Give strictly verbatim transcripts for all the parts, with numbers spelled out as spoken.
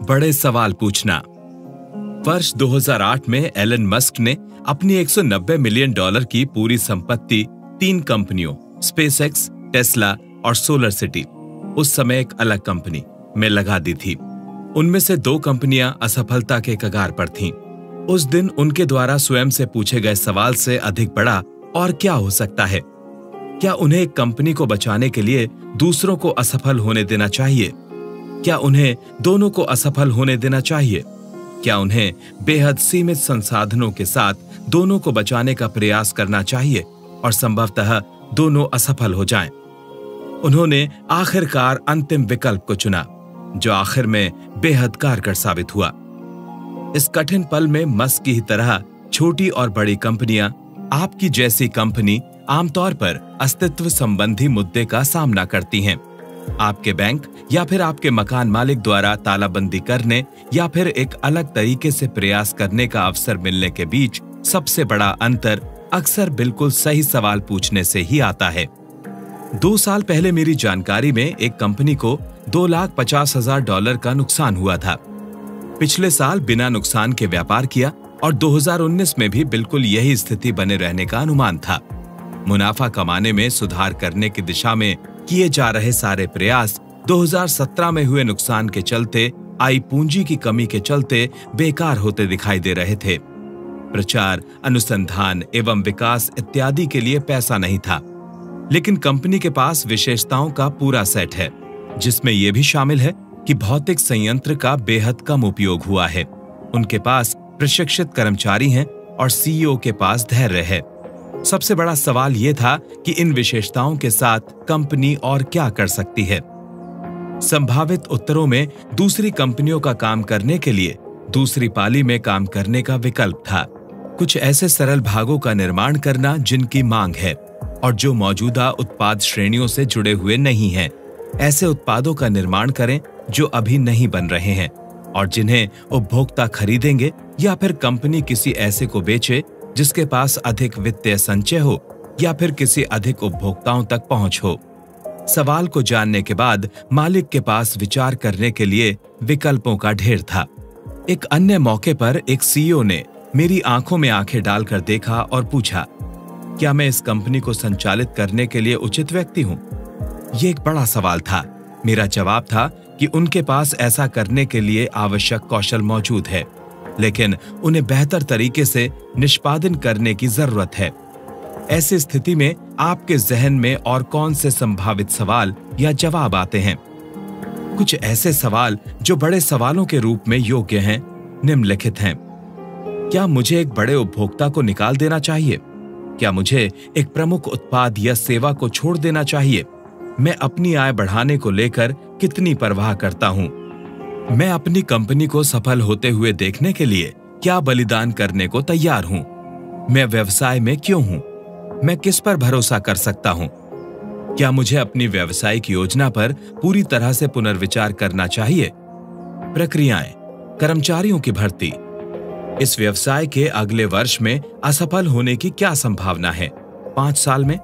बड़े सवाल पूछना। वर्ष दो हज़ार आठ में एलन मस्क ने अपनी एक सौ नब्बे मिलियन डॉलर की पूरी संपत्ति तीन कंपनियों स्पेसएक्स, टेस्ला और सोलर सिटी, उस समय एक अलग कंपनी, में लगा दी थी। उनमें से दो कंपनियां असफलता के कगार पर थीं। उस दिन उनके द्वारा स्वयं से पूछे गए सवाल से अधिक बड़ा और क्या हो सकता है? क्या उन्हें एक कंपनी को बचाने के लिए दूसरों को असफल होने देना चाहिए? क्या उन्हें दोनों को असफल होने देना चाहिए? क्या उन्हें बेहद सीमित संसाधनों के साथ दोनों को बचाने का प्रयास करना चाहिए और संभवतः दोनों असफल हो जाएं? उन्होंने आखिरकार अंतिम विकल्प को चुना, जो आखिर में बेहद कारगर साबित हुआ। इस कठिन पल में मस्क की ही तरह छोटी और बड़ी कंपनियां, आपकी जैसी कंपनी, आमतौर पर अस्तित्व संबंधी मुद्दे का सामना करती हैं। आपके बैंक या फिर आपके मकान मालिक द्वारा तालाबंदी करने या फिर एक अलग तरीके से प्रयास करने का अवसर मिलने के बीच सबसे बड़ा अंतर अक्सर बिल्कुल सही सवाल पूछने से ही आता है। दो साल पहले मेरी जानकारी में एक कंपनी को दो लाख पचास हजार डॉलर का नुकसान हुआ था। पिछले साल बिना नुकसान के व्यापार किया और दो हज़ार उन्नीस में भी बिल्कुल यही स्थिति बने रहने का अनुमान था। मुनाफा कमाने में सुधार करने की दिशा में किए जा रहे सारे प्रयास दो हज़ार सत्रह में हुए नुकसान के चलते आई पूंजी की कमी के चलते बेकार होते दिखाई दे रहे थे। प्रचार, अनुसंधान एवं विकास इत्यादि के लिए पैसा नहीं था, लेकिन कंपनी के पास विशेषताओं का पूरा सेट है, जिसमें यह भी शामिल है कि भौतिक संयंत्र का बेहद कम उपयोग हुआ है। उनके पास प्रशिक्षित कर्मचारी हैं और सीईओ के पास धैर्य है। सबसे बड़ा सवाल यह था कि इन विशेषताओं के साथ कंपनी और क्या कर सकती है। संभावित उत्तरों में दूसरी कंपनियों का काम करने के लिए दूसरी पाली में काम करने का विकल्प था। कुछ ऐसे सरल भागों का निर्माण करना जिनकी मांग है और जो मौजूदा उत्पाद श्रेणियों से जुड़े हुए नहीं हैं। ऐसे उत्पादों का निर्माण करें जो अभी नहीं बन रहे हैं और जिन्हें उपभोक्ता खरीदेंगे, या फिर कंपनी किसी ऐसे को बेचे जिसके पास अधिक वित्तीय संचय हो या फिर किसी अधिक उपभोक्ताओं तक पहुंच हो। सवाल को जानने के बाद मालिक के पास विचार करने के लिए विकल्पों का ढेर था। एक अन्य मौके पर एक सीईओ ने मेरी आंखों में आंखें डालकर देखा और पूछा, क्या मैं इस कंपनी को संचालित करने के लिए उचित व्यक्ति हूं? यह एक बड़ा सवाल था। मेरा जवाब था कि उनके पास ऐसा करने के लिए आवश्यक कौशल मौजूद है, लेकिन उन्हें बेहतर तरीके से निष्पादन करने की जरूरत है। ऐसी स्थिति में आपके जहन में और कौन से संभावित सवाल या जवाब आते हैं? कुछ ऐसे सवाल जो बड़े सवालों के रूप में योग्य हैं, निम्नलिखित हैं। क्या मुझे एक बड़े उपभोक्ता को निकाल देना चाहिए? क्या मुझे एक प्रमुख उत्पाद या सेवा को छोड़ देना चाहिए? मैं अपनी आय बढ़ाने को लेकर कितनी परवाह करता हूं? मैं अपनी कंपनी को सफल होते हुए देखने के लिए क्या बलिदान करने को तैयार हूं? मैं व्यवसाय में क्यों हूं? मैं किस पर भरोसा कर सकता हूं? क्या मुझे अपनी व्यावसायिक योजना पर पूरी तरह से पुनर्विचार करना चाहिए? प्रक्रियाएं, कर्मचारियों की भर्ती। इस व्यवसाय के अगले वर्ष में असफल होने की क्या संभावना है? पांच साल में?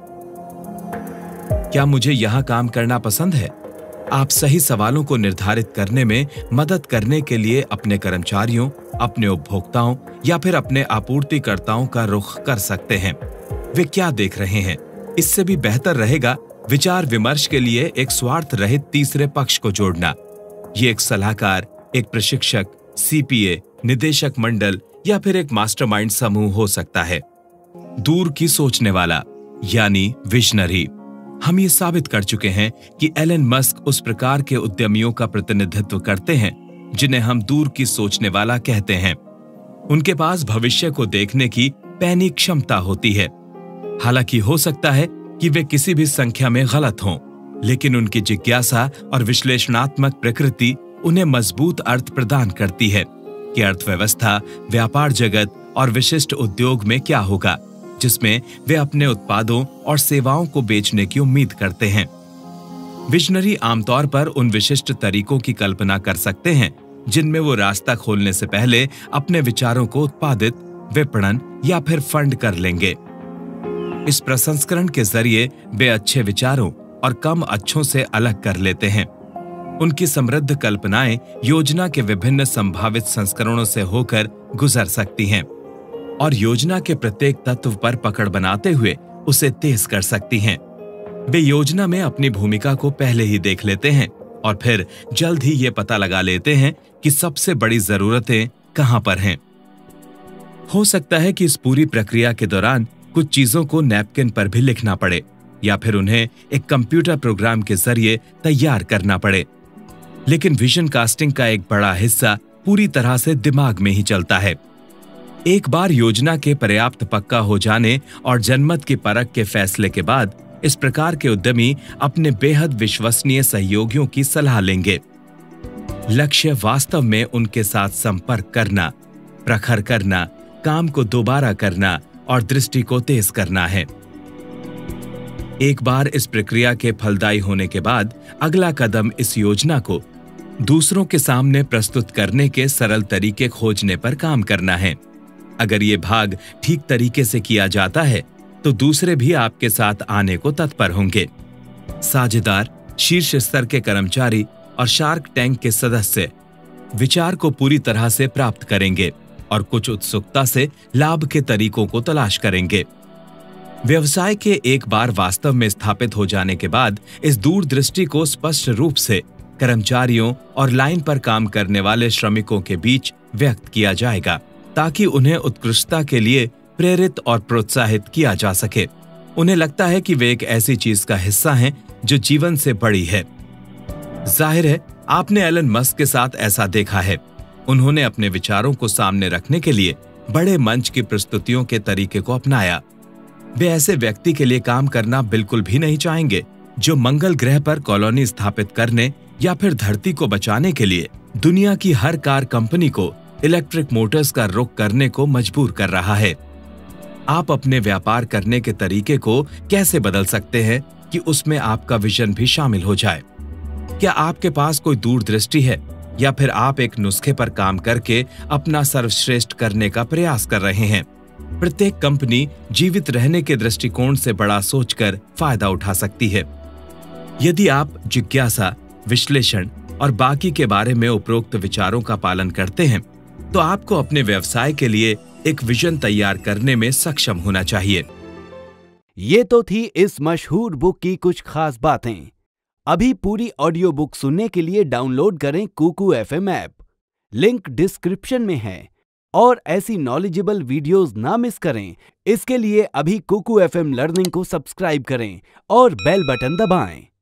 क्या मुझे यहां काम करना पसंद है? आप सही सवालों को निर्धारित करने में मदद करने के लिए अपने कर्मचारियों, अपने उपभोक्ताओं या फिर अपने आपूर्तिकर्ताओं का रुख कर सकते हैं। वे क्या देख रहे हैं? इससे भी बेहतर रहेगा विचार विमर्श के लिए एक स्वार्थ रहित तीसरे पक्ष को जोड़ना। ये एक सलाहकार, एक प्रशिक्षक, सीपीए, निदेशक मंडल या फिर एक मास्टरमाइंड समूह हो सकता है। दूर की सोचने वाला यानी विजनरी। हम ये साबित कर चुके हैं कि एलन मस्क उस प्रकार के उद्यमियों का प्रतिनिधित्व करते हैं जिन्हें हम दूर की सोचने वाला कहते हैं। उनके पास भविष्य को देखने की पैनी क्षमता होती है। हालांकि हो सकता है कि वे किसी भी संख्या में गलत हों, लेकिन उनकी जिज्ञासा और विश्लेषणात्मक प्रकृति उन्हें मजबूत अर्थ प्रदान करती है कि अर्थव्यवस्था, व्यापार जगत और विशिष्ट उद्योग में क्या होगा, जिसमें वे अपने उत्पादों और सेवाओं को बेचने की उम्मीद करते हैं। विजनरी आमतौर पर उन विशिष्ट तरीकों की कल्पना कर सकते हैं जिनमें वो रास्ता खोलने से पहले अपने विचारों को उत्पादित, विपणन या फिर फंड कर लेंगे। इस प्रसंस्करण के जरिए वे अच्छे विचारों और कम अच्छों से अलग कर लेते हैं। उनकी समृद्ध कल्पनाएं योजना के विभिन्न संभावित संस्करणों से होकर गुजर सकती हैं और योजना के प्रत्येक तत्व पर पकड़ बनाते हुए उसे तेज कर सकती हैं। वे योजना में अपनी भूमिका को पहले ही देख लेते हैं और फिर जल्द ही ये पता लगा लेते हैं कि सबसे बड़ी जरूरतें कहां पर हैं। हो सकता है कि इस पूरी प्रक्रिया के दौरान कुछ चीजों को नैपकिन पर भी लिखना पड़े या फिर उन्हें एक कंप्यूटर प्रोग्राम के जरिए तैयार करना पड़े, लेकिन विजन कास्टिंग का एक बड़ा हिस्सा पूरी तरह से दिमाग में ही चलता है। एक बार योजना के पर्याप्त पक्का हो जाने और जनमत की परख के फैसले के बाद इस प्रकार के उद्यमी अपने बेहद विश्वसनीय सहयोगियों की सलाह लेंगे। लक्ष्य वास्तव में उनके साथ संपर्क करना, प्रखर करना, काम को दोबारा करना और दृष्टि को तेज करना है। एक बार इस प्रक्रिया के फलदायी होने के बाद अगला कदम इस योजना को दूसरों के सामने प्रस्तुत करने के सरल तरीके खोजने पर काम करना है। अगर ये भाग ठीक तरीके से किया जाता है तो दूसरे भी आपके साथ आने को तत्पर होंगे। साझेदार, शीर्ष स्तर के कर्मचारी और शार्क टैंक के सदस्य विचार को पूरी तरह से प्राप्त करेंगे और कुछ उत्सुकता से लाभ के तरीकों को तलाश करेंगे। व्यवसाय के एक बार वास्तव में स्थापित हो जाने के बाद इस दूरदृष्टि को स्पष्ट रूप से कर्मचारियों और लाइन पर काम करने वाले श्रमिकों के बीच व्यक्त किया जाएगा ताकि उन्हें उत्कृष्टता के लिए प्रेरित और प्रोत्साहित किया जा सके। उन्हें लगता है कि वे एक ऐसी चीज का हिस्सा हैं जो जीवन से बड़ी है। जाहिर है आपने एलन मस्क के साथ ऐसा देखा है। उन्होंने अपने विचारों को सामने रखने के लिए बड़े मंच की प्रस्तुतियों के तरीके को अपनाया। वे ऐसे व्यक्ति के लिए काम करना बिल्कुल भी नहीं चाहेंगे जो मंगल ग्रह पर कॉलोनी स्थापित करने या फिर धरती को बचाने के लिए दुनिया की हर कार कंपनी को इलेक्ट्रिक मोटर्स का रुख करने को मजबूर कर रहा है। आप अपने व्यापार करने के तरीके को कैसे बदल सकते हैं कि उसमें आपका विजन भी शामिल हो जाए? क्या आपके पास कोई दूरदृष्टि है या फिर आप एक नुस्खे पर काम करके अपना सर्वश्रेष्ठ करने का प्रयास कर रहे हैं? प्रत्येक कंपनी जीवित रहने के दृष्टिकोण से बड़ा सोचकर फायदा उठा सकती है। यदि आप जिज्ञासा, विश्लेषण और बाकी के बारे में उपरोक्त विचारों का पालन करते हैं तो आपको अपने व्यवसाय के लिए एक विजन तैयार करने में सक्षम होना चाहिए। ये तो थी इस मशहूर बुक की कुछ खास बातें। अभी पूरी ऑडियो बुक सुनने के लिए डाउनलोड करें Kuku FM app, link description में है। और ऐसी नॉलेजेबल वीडियोस ना मिस करें, इसके लिए अभी कुकू एफएम लर्निंग को सब्सक्राइब करें और बेल बटन दबाएं।